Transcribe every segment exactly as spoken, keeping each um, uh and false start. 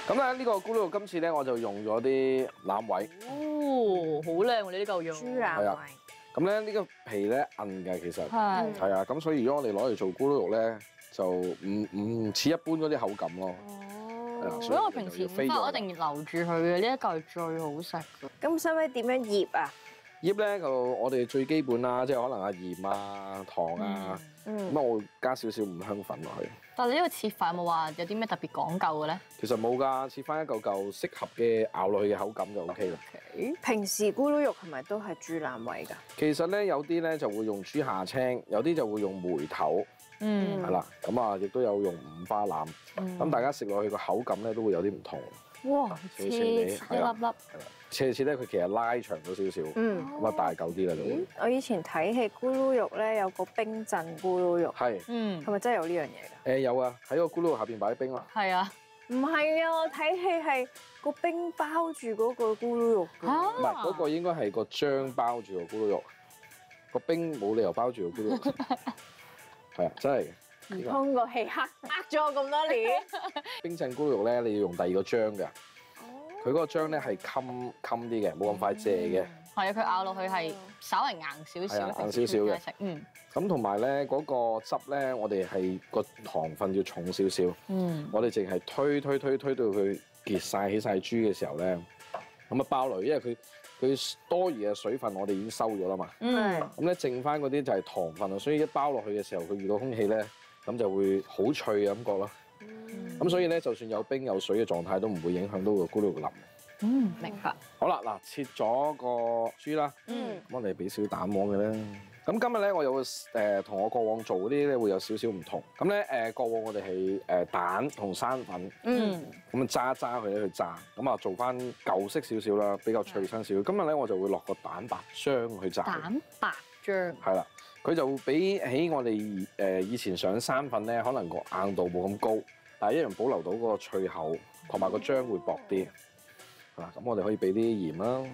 咁咧呢個咕嚕肉今次咧我就用咗啲腩位。 哦，好靚喎！你呢嚿肉。 豬腩係啊位。 咁咧呢個皮咧韌嘅其實係。 係啊，咁所以如果我哋攞嚟做咕嚕肉咧，就唔唔似一般嗰啲口感咯。 哦。所以我平時午飯我一定要留住佢嘅，呢一嚿係最好食嘅。 咁使唔使點樣醃啊？ 醃咧就我哋最基本啦，即係可能啊鹽啊、糖啊，咁啊我會加少少五香粉落去。 但係呢個切法有冇話有啲咩特別講究嘅咧？ 其實冇㗎，切翻一嚿嚿適合嘅咬落去嘅口感就 O K 啦。 平時咕嚕肉係咪都係豬腩位㗎？ 其實咧有啲咧就會用豬下青，有啲就會用梅頭， 嗯， 係啦，咁啊亦都有用五花腩，咁大家食落去個口感咧都會有啲唔同。 哇，切一粒粒， 切切咧佢其實拉長咗少少， 嗯， 咁啊大嚿啲啦就會。 我以前睇戲咕嚕肉咧有個冰鎮咕嚕肉， 係， 嗯， 係咪真係有呢樣嘢㗎？ 誒有啊，喺個咕嚕肉下邊擺啲冰咯。 係啊， 唔係啊，我睇戲係個冰包住嗰個咕嚕肉㗎。 唔係嗰個應該係個漿包住個咕嚕肉，個冰冇理由包住個咕嚕肉。係啊，真係嘅。 唔通個戲呃呃咗我咁多年？ 冰鎮咕嚕肉咧，你要用第二個漿嘅。佢嗰個漿咧係襟襟啲嘅，冇咁快謝嘅。 係啊，佢咬落去係稍微硬少少， 硬少少嘅。 嗯。 咁同埋咧嗰個汁咧，我哋係個糖分要重少少。嗯。我哋淨係推推推推到佢結晒起晒珠嘅時候咧，咁啊包落去，因為佢佢多餘嘅水分我哋已經收咗啦嘛。 嗯。 咁咧剩翻嗰啲就係糖分啊，所以一包落去嘅時候，佢遇到空氣咧，咁就會好脆嘅感覺咯。咁所以咧，就算有冰有水嘅狀態，都唔會影響到個咕嚕肉腍。 嗯，明白。 好啦，嗱，切咗個豬啦，嗯，咁我哋俾少蛋黃嘅咧。咁今日咧，我有個誒同我過往做嗰啲咧會有少少唔同。咁咧誒，過往我哋係誒蛋同生粉，嗯，咁啊揸揸佢咧去炸，咁啊做翻舊式少少啦，比較脆身少少。今日咧我就會落個蛋白漿去炸。 蛋白漿。 係啦，佢就會比起我哋誒以前上生粉咧，可能個硬度冇咁高。但係一樣保留到嗰個脆口，同埋個漿會薄啲。嗱，咁我哋可以俾啲鹽啦，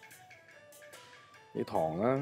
啲糖啦，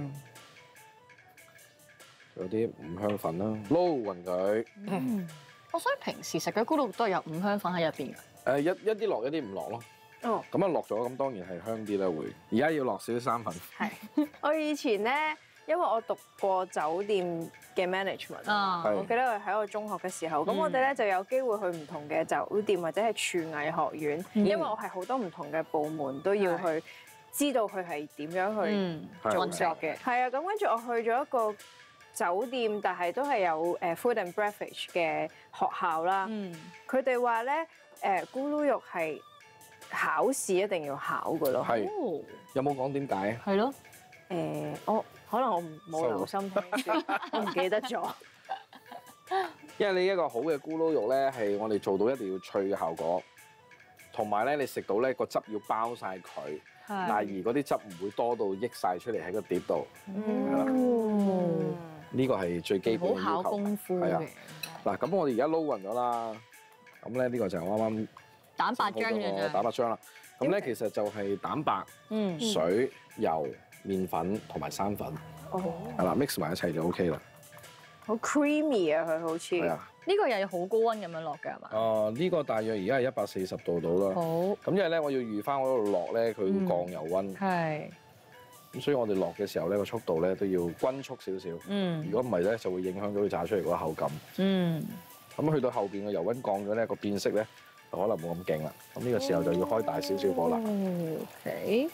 仲有啲五香粉啦，撈勻佢。 嗯，我所以平時食嘅咕嚕肉都係有五香粉喺入邊嘅。 誒，一一啲落，一啲唔落咯。哦。咁啊落咗，咁當然係香啲啦會。而家要落少少生粉。 係。我以前咧，因為我讀過酒店嘅 management，啊，我記得我喺我中學嘅時候，咁我哋咧就有機會去唔同嘅酒店或者係廚藝學院，因為我係好多唔同嘅部門都要去知道佢係點樣去運作嘅。係啊，咁跟住我去咗一個酒店，但係都係有誒 food and beverage 嘅學校啦。佢哋話咧誒咕嚕肉係考試一定要考嘅咯。 係。有冇講點解？ 係咯。誒，我可能我冇留心聽，我唔記得咗。 因為你一個好嘅咕嚕肉咧，係我哋做到一定要脆嘅效果，同埋咧你食到咧個汁要包晒佢，但係而嗰啲汁唔會多到溢晒出嚟喺個碟度。嗯，呢個係最基本嘅要求。 好考功夫嘅。 嗱，咁我哋而家撈勻咗啦，咁咧呢個就係啱啱蛋白漿嘅啫。 蛋白漿啦，咁咧其實就係蛋白、水、油、麵粉同埋生粉，係啦 mix 埋一齊就 OK 啦。 好 creamy 啊，佢好似。 係啊。 呢個又要好高溫咁樣落嘅係嘛？ 哦，呢個大約而家係一百四十度到啦。 好。 咁因為咧，我要預翻嗰度落咧，佢會降油溫。 係。 咁所以我哋落嘅時候咧，個速度咧都要均速少少。嗯。如果唔係咧，就會影響到佢炸出嚟嗰個口感。嗯。咁去到後邊個油溫降咗咧，個變色咧就可能冇咁勁啦。咁呢個時候就要開大少少火啦。 OK。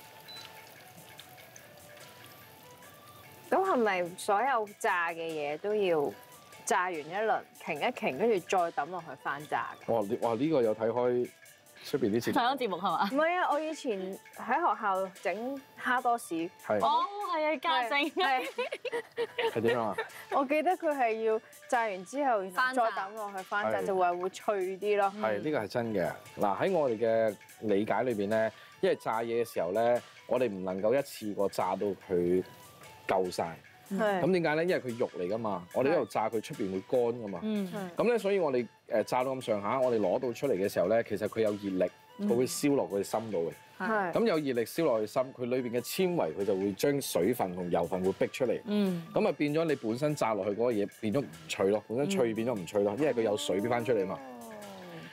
咁係咪所有炸嘅嘢都要炸完一輪，停一停，跟住再抌落去翻炸嘅？ 哇！呢哇呢個有睇開出邊啲節目。 睇緊節目係嘛？ 唔係啊！我以前喺學校整蝦多士。 係。 哦，係啊，家政。 係。 係點樣啊？ 我記得佢係要炸完之後，再抌落去翻炸，就會會脆啲咯。 係，呢個係真嘅。嗱，喺我哋嘅理解裏邊咧，因為炸嘢嘅時候咧，我哋唔能夠一次過炸到佢夠晒。咁點解咧？因為佢肉嚟噶嘛，我哋一路炸佢出邊會乾噶嘛。咁咧，所以我哋誒炸到咁上下，我哋攞到出嚟嘅時候咧，其實佢有熱力，佢會燒落佢心度嘅。咁有熱力燒落去心，佢裏邊嘅纖維佢就會將水分同油分會逼出嚟。咁啊變咗你本身炸落去嗰個嘢變咗唔脆咯，本身脆變咗唔脆咯，因為佢有水逼翻出嚟嘛。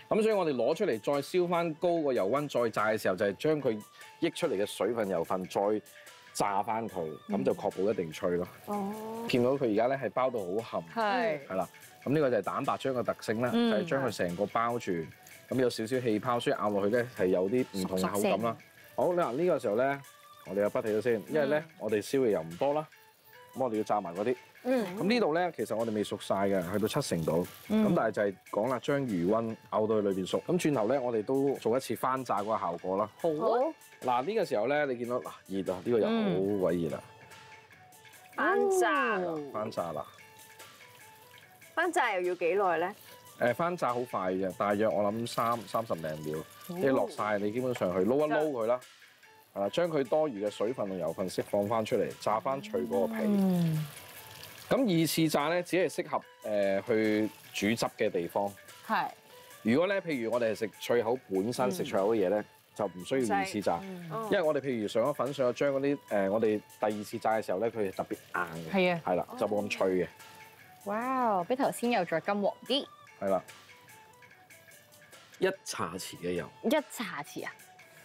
咁所以我哋攞出嚟再燒翻高個油溫再炸嘅時候，就係將佢溢出嚟嘅水分油分再炸翻佢，咁就確保一定脆咯。哦，見到佢而家咧係包到好冚，係係啦。咁呢個就係蛋白漿嘅特性啦，就係將佢成個包住，咁有少少氣泡，所以咬落去咧係有啲唔同嘅口感啦。好，嗱呢個時候咧，我哋又不起咗先，因為咧我哋燒嘅油唔多啦，咁我哋要炸埋嗰啲。嗯。咁呢度咧其實我哋未熟晒嘅，去到七成度。咁但係就係講啦，將餘溫咬到去裏邊熟。咁轉頭咧，我哋都做一次翻炸嗰個效果啦。好。嗱呢個時候咧，你見到嗱熱啊，呢個又好鬼熱啊！ 翻炸， 翻炸啦！ 翻炸又要幾耐咧？ 誒翻炸好快嘅，大約我諗三三十零秒，你落晒，你基本上去撈一撈佢啦，係啦，將佢多餘嘅水分同油分釋放翻出嚟，炸翻脆嗰個皮。咁、嗯、二次炸咧，只係適合誒去煮汁嘅地方。係。如果咧，譬如我哋係食脆口本身食脆口嘅嘢咧，就唔需要二次炸，因為我哋譬如上咗粉上咗漿嗰啲誒，我哋第二次炸嘅時候咧，佢係特別硬嘅。係啊。係啦，就冇咁脆嘅。 哇！比頭先又再金黃啲。 係啦，一茶匙嘅油。 一茶匙啊！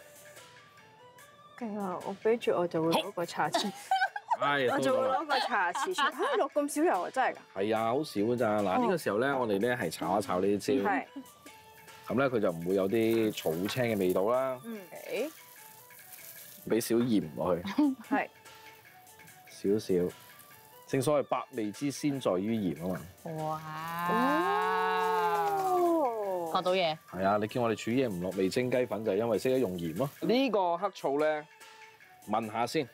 勁啊！我俾住我就會攞個茶匙。係。我就會攞個茶匙。嚇落咁少油啊！真係㗎。 係啊，好少㗎咋。嗱呢個時候咧，我哋咧係炒一炒呢啲椒。係。咁咧佢就唔會有啲草青嘅味道啦。嗯。俾少鹽落去。係。少少。正所謂百味之鮮在於鹽啊嘛！ 哇！學到嘢。 係啊，你見我哋煮嘢唔落味精雞粉，就係因為識得用鹽咯。呢個黑醋咧，聞下先。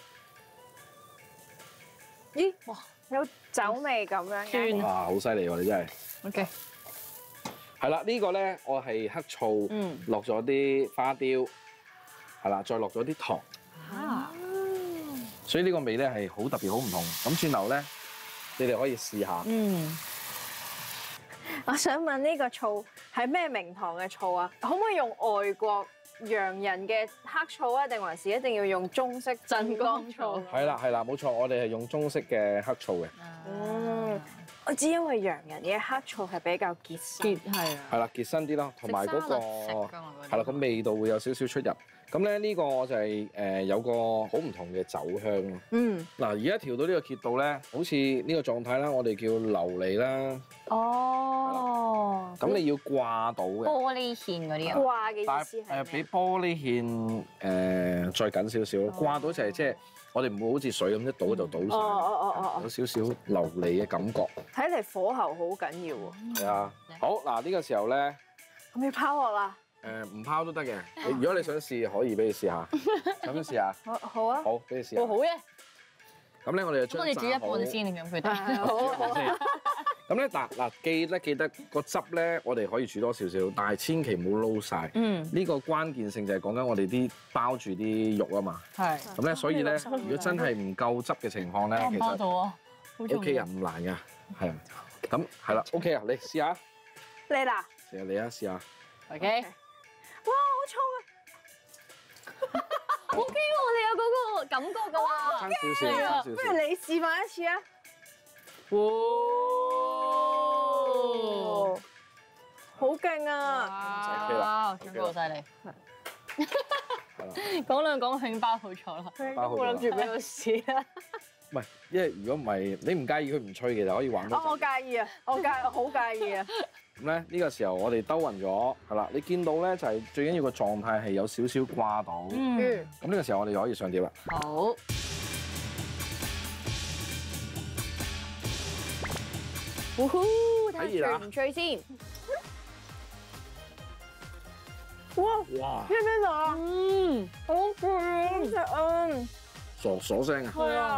咦？哇！有酒味咁樣嘅。 哇！好犀利喎，你真係。 OK。 係啦，呢個咧我係黑醋，落咗啲花雕，係啦，再落咗啲糖。啊！所以呢個味咧係好特別，好唔同。咁轉頭咧，你哋可以試下。嗯。 我想問呢個醋係咩名堂嘅醋啊？可唔可以用外國洋人嘅黑醋啊？定還是一定要用中式鎮江醋？ 係啦係啦，冇錯，我哋係用中式嘅黑醋嘅。 嗯，我知因為洋人嘅黑醋係比較結身， 係啊。 係啦，結身啲咯，同埋嗰個係啦，個味道會有少少出入。咁咧呢個就係誒有個好唔同嘅酒香咯。嗯。嗱，而家調到呢個熱度咧，好似呢個狀態啦，我哋叫流離啦。哦。咁你要掛到嘅。 玻璃芡嗰啲啊。 掛嘅意思係咩？ 誒，比玻璃芡誒再緊少少。掛到就係即係我哋唔會好似水咁一倒就倒晒。哦哦哦哦。有少少流離嘅感覺。睇嚟火候好緊要喎。 係啊。好，嗱呢個時候咧。 咁要拋落啦。 誒唔拋都得嘅，如果你想試，可以俾你試下。想唔想試下？ 好，好啊。 好，俾你試下。 好嘅。 咁咧，我哋就將我哋煮一半先，咁佢哋。 好好。 咁咧，嗱嗱，記得記得個汁咧，我哋可以煮多少少，但係千祈唔好撈晒。嗯。呢個關鍵性就係講緊我哋啲包住啲肉啊嘛。係。咁咧，所以咧，如果真係唔夠汁嘅情況咧，其實 O K 啊，唔難㗎，係啊。咁係啦 ，O K 啊，你試下。 嚟啦。 試下你啊，試下。 OK。 哇！好重啊 ！OK 喎，我哋有嗰個感覺㗎喎。 爭少少，爭少少。 不如你示範一次啊！哇！好勁啊！ OK 啦，長哥好犀利。講兩講興包好咗啦。 我諗住俾我試啦。 唔係，因為如果唔係，你唔介意佢唔脆嘅就可以玩多陣。 我介意啊！我介，我好介意啊！ 咁咧呢個時候我哋兜勻咗，係啦，你見到咧就係最緊要個狀態係有少少掛到。嗯。咁呢個時候我哋就可以上碟啦。 好。呼呼，睇下脆唔脆先。 哇！ 哇！ 聽唔聽到啊？嗯，好脆，好食啊！ 傻傻聲啊！ 係啊。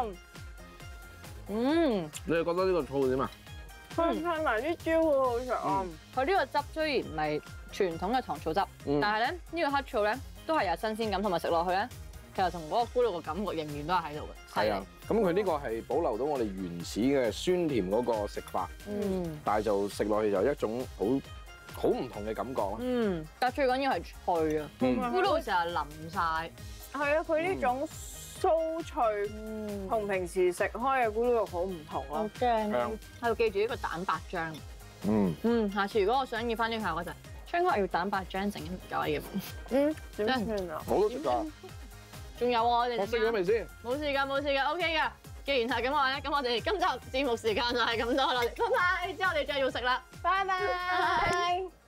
嗯。 你哋覺得呢個醋點啊？ 配埋啲椒好好食啊！ 佢呢個汁雖然唔係傳統嘅糖醋汁，但係咧呢個黑醋咧都係有新鮮感，同埋食落去咧，其實同嗰個咕嚕嘅感覺仍然都係喺度嘅。 係啊，咁佢呢個係保留到我哋原始嘅酸甜嗰個食法，嗯，但係就食落去就一種好好唔同嘅感覺咯。 嗯，但係最緊要係脆啊，咕嚕成日淋晒。 係啊，佢呢種酥脆同平時食開嘅咕嚕肉好唔同咯。好正啊！係要記住呢個蛋白漿。嗯嗯，下次如果我想要翻呢下嗰陣， 春葵要蛋白漿整唔夠嘅。 嗯，點算啊？ 我都食㗎。 仲有啊，我哋我食咗未先？ 冇事㗎，冇事㗎 ，OK 㗎。既然係咁話咧，咁我哋今集節目時間就係咁多啦，拜拜！之後我哋再要食啦，拜拜。